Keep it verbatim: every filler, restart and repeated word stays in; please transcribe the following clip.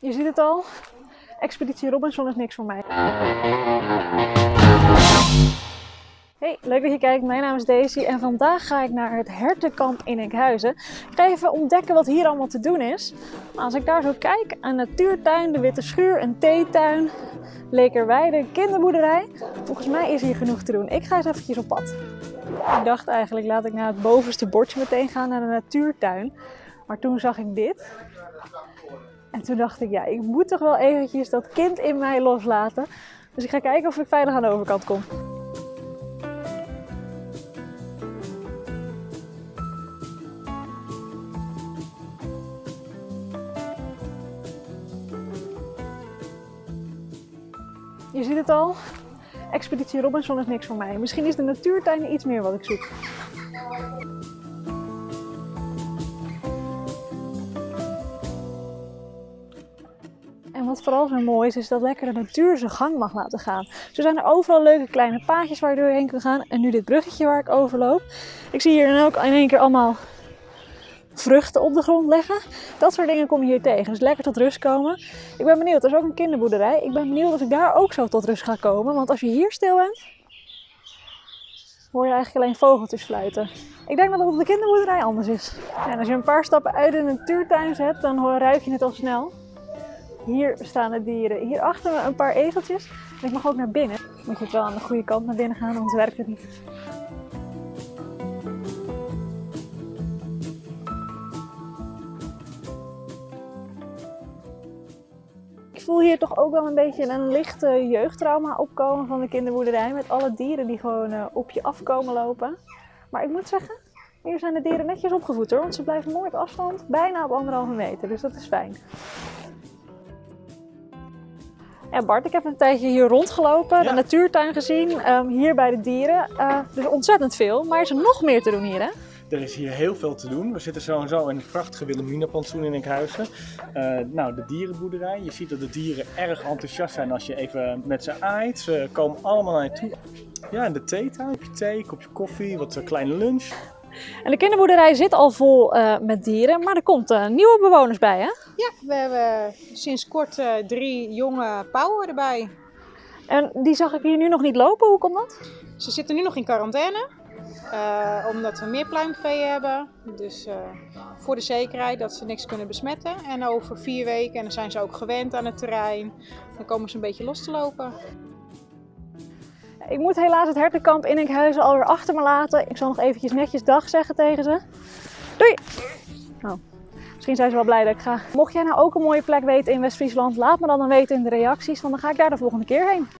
Je ziet het al, Expeditie Robinson is niks voor mij. Hey, leuk dat je kijkt. Mijn naam is Daisy en vandaag ga ik naar het hertenkamp in Enkhuizen. Ik ga even ontdekken wat hier allemaal te doen is. Als ik daar zo kijk, een natuurtuin, de Witte Schuur, een theetuin, Lekerweide, kinderboerderij. Volgens mij is hier genoeg te doen. Ik ga eens eventjes op pad. Ik dacht eigenlijk, laat ik naar het bovenste bordje meteen gaan, naar de natuurtuin. Maar toen zag ik dit. En toen dacht ik, ja, ik moet toch wel eventjes dat kind in mij loslaten. Dus ik ga kijken of ik veilig aan de overkant kom. Je ziet het al, Expeditie Robinson is niks voor mij. Misschien is de natuurtuin iets meer wat ik zoek. En wat vooral zo mooi is, is dat lekker de natuur zijn gang mag laten gaan. Zo zijn er overal leuke kleine paadjes waar je doorheen kan gaan. En nu dit bruggetje waar ik overloop. Ik zie hier dan ook in één keer allemaal vruchten op de grond leggen. Dat soort dingen kom je hier tegen. Dus lekker tot rust komen. Ik ben benieuwd, er is ook een kinderboerderij. Ik ben benieuwd of ik daar ook zo tot rust ga komen. Want als je hier stil bent, hoor je eigenlijk alleen vogeltjes fluiten. Ik denk dat het op de kinderboerderij anders is. En als je een paar stappen uit de natuurtuin zet, dan ruik je het al snel. Hier staan de dieren. Hier achter me een paar ezeltjes. En ik mag ook naar binnen. Moet je het wel aan de goede kant naar binnen gaan, anders werkt het niet. Ik voel hier toch ook wel een beetje een lichte jeugdtrauma opkomen van de kinderboerderij. Met alle dieren die gewoon uh, op je afkomen lopen. Maar ik moet zeggen, hier zijn de dieren netjes opgevoed hoor. Want ze blijven mooi op afstand, bijna op anderhalve meter. Dus dat is fijn. Ja, Bart, ik heb een tijdje hier rondgelopen, ja. De natuurtuin gezien, um, hier bij de dieren. Uh, dus ontzettend veel, maar is er nog meer te doen hier, hè? Er is hier heel veel te doen. We zitten sowieso in het prachtige Wilhelminaplantsoen in Enkhuizen. Uh, nou, de dierenboerderij. Je ziet dat de dieren erg enthousiast zijn als je even met ze aait. Ze komen allemaal naar je toe. Ja, en de theetuin. Kopje thee, kopje koffie, wat een kleine lunch. En de kinderboerderij zit al vol uh, met dieren, maar er komt uh, nieuwe bewoners bij, hè? Ja, we hebben sinds kort uh, drie jonge pauwen erbij. En die zag ik hier nu nog niet lopen. Hoe komt dat? Ze zitten nu nog in quarantaine, uh, omdat we meer pluimvee hebben. Dus uh, voor de zekerheid dat ze niks kunnen besmetten. En over vier weken, en dan zijn ze ook gewend aan het terrein, dan komen ze een beetje los te lopen. Ik moet helaas het hertenkamp in Enkhuizen alweer achter me laten. Ik zal nog eventjes netjes dag zeggen tegen ze. Doei! Oh, misschien zijn ze wel blij dat ik ga. Mocht jij nou ook een mooie plek weten in West-Friesland, laat me dan dan weten in de reacties, want dan ga ik daar de volgende keer heen.